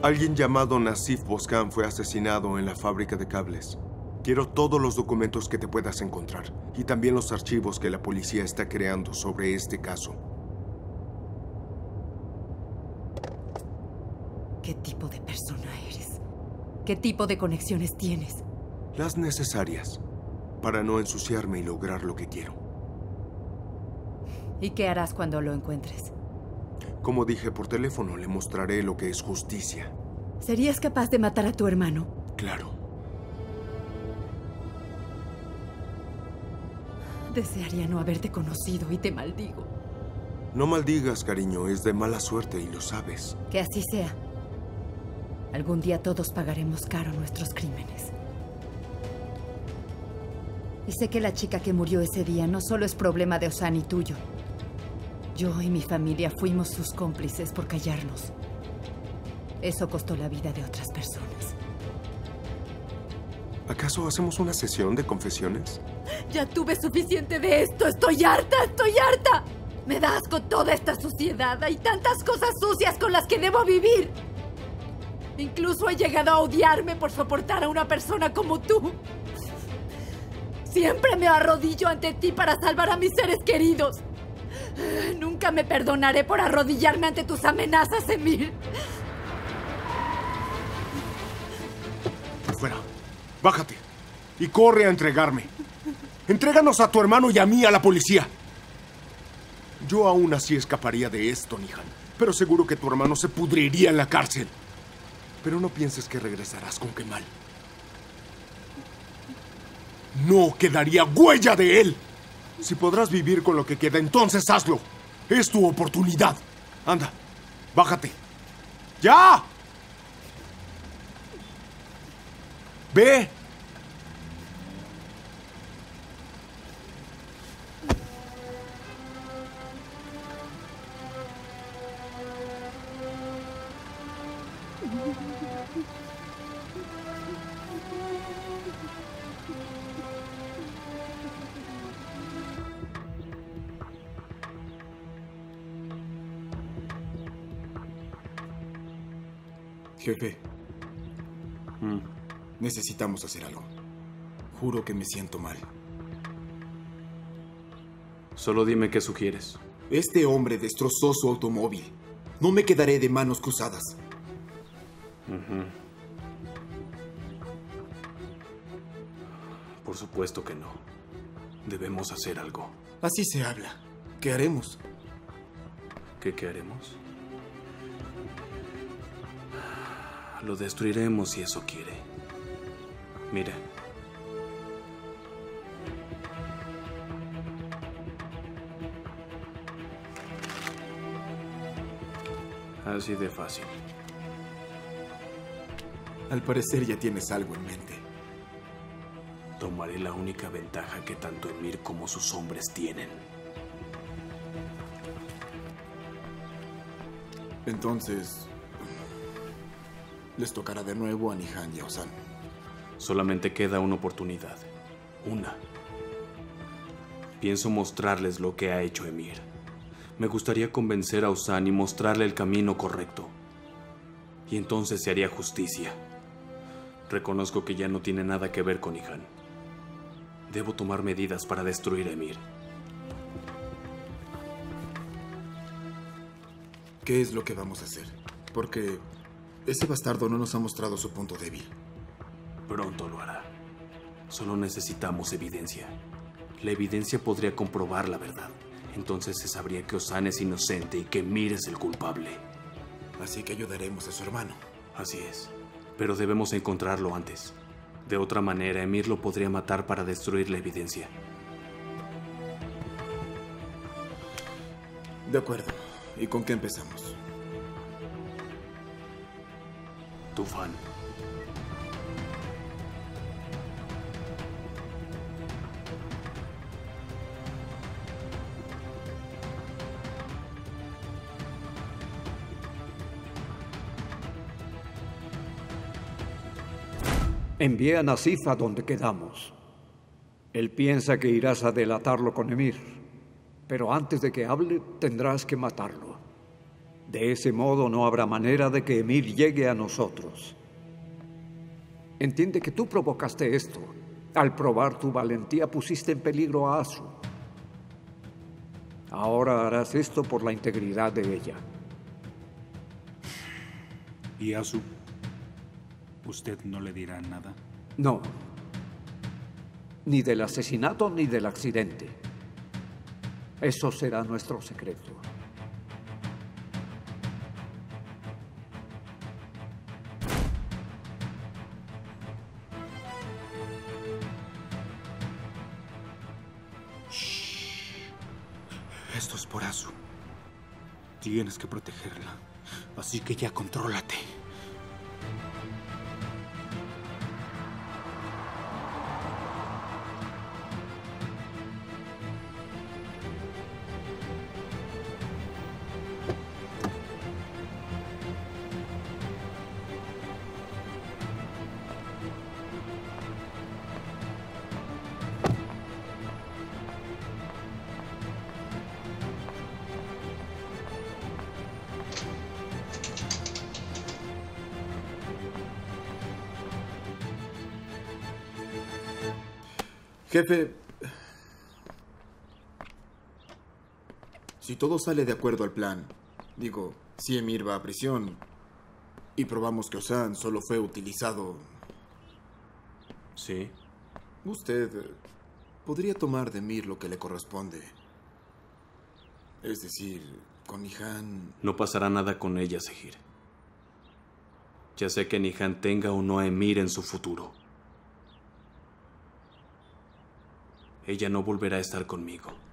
Alguien llamado Nasif Boscan fue asesinado en la fábrica de cables. Quiero todos los documentos que te puedas encontrar y también los archivos que la policía está creando sobre este caso. ¿Qué tipo de persona eres? ¿Qué tipo de conexiones tienes? Las necesarias para no ensuciarme y lograr lo que quiero. ¿Y qué harás cuando lo encuentres? Como dije por teléfono, le mostraré lo que es justicia. ¿Serías capaz de matar a tu hermano? Claro. Desearía no haberte conocido y te maldigo. No maldigas, cariño, es de mala suerte y lo sabes. Que así sea. Algún día todos pagaremos caro nuestros crímenes. Y sé que la chica que murió ese día no solo es problema de Ozan y tuyo. Yo y mi familia fuimos sus cómplices por callarnos. Eso costó la vida de otras personas. ¿Acaso hacemos una sesión de confesiones? Ya tuve suficiente de esto. ¡Estoy harta! ¡Estoy harta! Me da asco toda esta suciedad. Hay tantas cosas sucias con las que debo vivir. Incluso he llegado a odiarme por soportar a una persona como tú. Siempre me arrodillo ante ti para salvar a mis seres queridos. Nunca me perdonaré por arrodillarme ante tus amenazas, Emir. Fuera. Bájate. Y corre a entregarme. Entréganos a tu hermano y a mí a la policía. Yo aún así escaparía de esto, Nihan. Pero seguro que tu hermano se pudriría en la cárcel. Pero no pienses que regresarás con Kemal. No quedaría huella de él. Si podrás vivir con lo que queda, entonces hazlo. Es tu oportunidad. Anda, bájate. ¡Ya! ¡Ve! Jefe, necesitamos hacer algo. Juro que me siento mal. Solo dime qué sugieres. Este hombre destrozó su automóvil. No me quedaré de manos cruzadas. Por supuesto que no. Debemos hacer algo. Así se habla. ¿Qué haremos? ¿Qué haremos? Lo destruiremos si eso quiere. Mira. Así de fácil. Al parecer ya tienes algo en mente. Tomaré la única ventaja que tanto Emir como sus hombres tienen. Entonces, les tocará de nuevo a Nihan y a Ozan. Solamente queda una oportunidad. Una. Pienso mostrarles lo que ha hecho Emir. Me gustaría convencer a Ozan y mostrarle el camino correcto. Y entonces se haría justicia. Reconozco que ya no tiene nada que ver con Nihan. Debo tomar medidas para destruir a Emir. ¿Qué es lo que vamos a hacer? Porque ese bastardo no nos ha mostrado su punto débil. Pronto lo hará. Solo necesitamos evidencia. La evidencia podría comprobar la verdad. Entonces se sabría que Ozan es inocente y que Emir es el culpable. Así que ayudaremos a su hermano. Así es. Pero debemos encontrarlo antes. De otra manera, Emir lo podría matar para destruir la evidencia. De acuerdo. ¿Y con qué empezamos? Tufan. Envié a Nasif a donde quedamos. Él piensa que irás a delatarlo con Emir, pero antes de que hable tendrás que matarlo. De ese modo no habrá manera de que Emir llegue a nosotros. Entiende que tú provocaste esto. Al probar tu valentía pusiste en peligro a Azu. Ahora harás esto por la integridad de ella. ¿Y Azu? ¿Usted no le dirá nada? No. Ni del asesinato ni del accidente. Eso será nuestro secreto. Esto es por Azu. Tienes que protegerla. Así que ya contrólate. Jefe, si todo sale de acuerdo al plan, digo, si Emir va a prisión y probamos que Ozan solo fue utilizado, Sí. usted podría tomar de Emir lo que le corresponde. Es decir, con Nihan. No pasará nada con ella, Zahir. Ya sea que Nihan tenga o no a Emir en su futuro. Ella no volverá a estar conmigo.